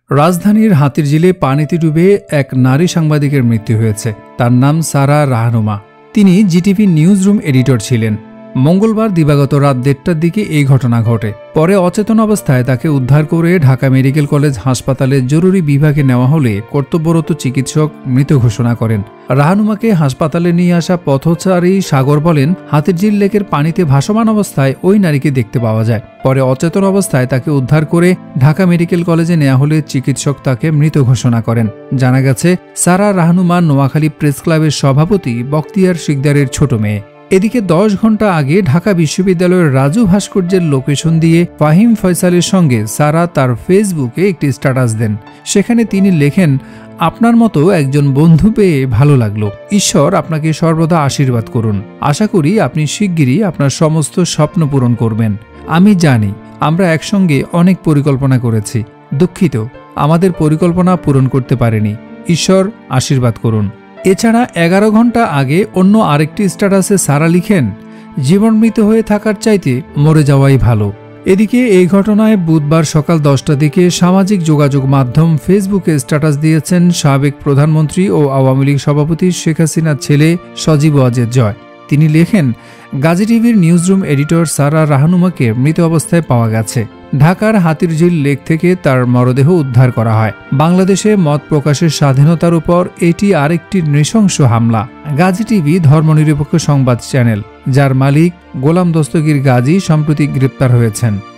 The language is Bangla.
রাজধানীর হাতিরঝিলে পানিতে ডুবে এক নারী সাংবাদিকের মৃত্যু হয়েছে। তার নাম সারা রাহনুমা। তিনি জিটিভি নিউজ রুম এডিটর ছিলেন। মঙ্গলবার দিবাগত রাত ১:৩০টার দিকে এই ঘটনা ঘটে। পরে অচেতন অবস্থায় তাকে উদ্ধার করে ঢাকা মেডিকেল কলেজ হাসপাতালে জরুরি বিভাগে নেওয়া হলে কর্তব্যরত চিকিৎসক মৃত ঘোষণা করেন। রাহনুমাকে হাসপাতালে নিয়ে আসা পথচারী সাগর বলেন, হাতিরঝিল লেকের পানিতে ভাসমান অবস্থায় ওই নারীকে দেখতে পাওয়া যায়। পরে অচেতন অবস্থায় তাকে উদ্ধার করে ঢাকা মেডিকেল কলেজে নেওয়া হলে চিকিৎসক তাকে মৃত ঘোষণা করেন। জানা গেছে, সারা রাহনুমা নোয়াখালী প্রেস ক্লাবের সভাপতি বখতিয়ার শিকদারের ছোট মেয়ে। এদিকে ১০ ঘন্টা আগে ঢাকা বিশ্ববিদ্যালয়ের রাজু ভাস্কর্যের লোকেশন দিয়ে ফাহিম ফয়সালের সঙ্গে সারা তার ফেসবুকে একটি স্ট্যাটাস দেন। সেখানে তিনি লেখেন, আপনার মতো একজন বন্ধু পেয়ে ভালো লাগলো। ঈশ্বর আপনাকে সর্বদা আশীর্বাদ করুন। আশা করি আপনি শিগগিরই আপনার সমস্ত স্বপ্ন পূরণ করবেন। আমি জানি আমরা একসঙ্গে অনেক পরিকল্পনা করেছি। দুঃখিত, আমাদের পরিকল্পনা পূরণ করতে পারেনি। ঈশ্বর আশীর্বাদ করুন। এছাড়া ১১ ঘন্টা আগে অন্য আরেকটি স্ট্যাটাসে সারা লিখেন, জীবন মৃত হয়ে থাকার চাইতে মরে যাওয়াই ভালো। এদিকে এই ঘটনায় বুধবার সকাল ১০টার দিকে সামাজিক যোগাযোগ মাধ্যম ফেসবুকে স্ট্যাটাস দিয়েছেন সাবেক প্রধানমন্ত্রী ও আওয়ামী লীগ সভাপতি শেখ হাসিনার ছেলে সজীব ওয়াজেদ জয়। তিনি লেখেন, গাজী টিভির নিউজরুম এডিটর সারা রাহনুমাকে মৃত অবস্থায় পাওয়া গেছে। ঢাকার হাতিরঝিল লেক থেকে তার মরদেহ উদ্ধার করা হয়। বাংলাদেশে মত প্রকাশের স্বাধীনতার উপর এটি আরেকটি নৃশংস হামলা। গাজী টিভি ধর্মনিরপেক্ষ সংবাদ চ্যানেল, যার মালিক গোলাম দস্তগীর গাজী সম্প্রতি গ্রেপ্তার হয়েছেন।